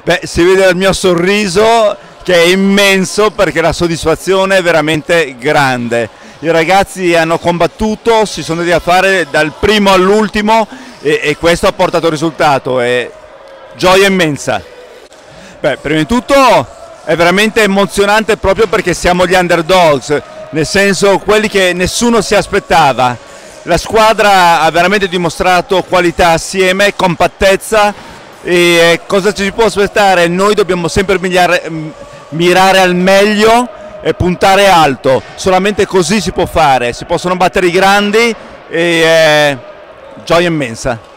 Beh, si vede dal mio sorriso che è immenso perché la soddisfazione è veramente grande. I ragazzi hanno combattuto, si sono andati a fare dal primo all'ultimo e questo ha portato risultato, è gioia immensa. Beh, prima di tutto è veramente emozionante proprio perché siamo gli underdogs, nel senso quelli che nessuno si aspettava. La squadra ha veramente dimostrato qualità assieme, compattezza e cosa ci si può aspettare? Noi dobbiamo sempre mirare al meglio e puntare alto, solamente così si può fare, si possono battere i grandi e gioia immensa.